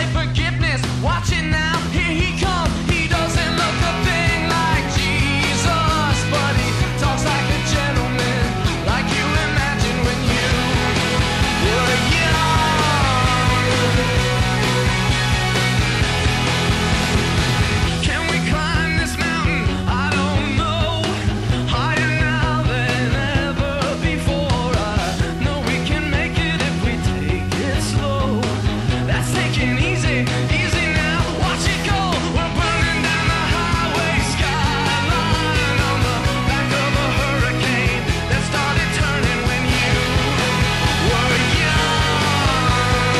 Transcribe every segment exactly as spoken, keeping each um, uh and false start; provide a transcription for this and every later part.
say forgiveness. Watch it now, here he comes. He doesn't look a thing like Jesus, but he talks like a gentleman, like you imagine when you were young. Can we climb this mountain? I don't know. Higher now than ever before. I know we can make it if we take it slow. That's taking easy, easy now. Watch it go. We're burning down the highway skyline on the back of a hurricane that started turning when you were young.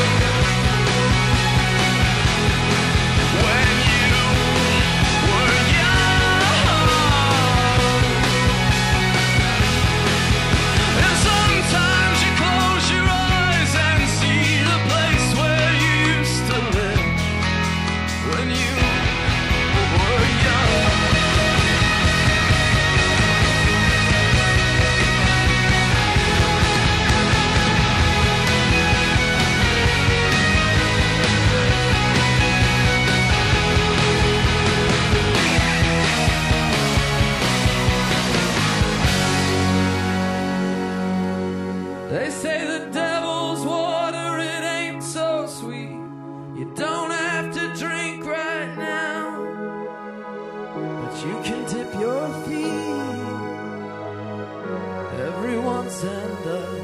When you were young. And sometimes you close your eyes and see the place where you used to live when you were young. They say the devil's water, it ain't so sweet. You don't have to drink right now, but you can dip your feet every once and a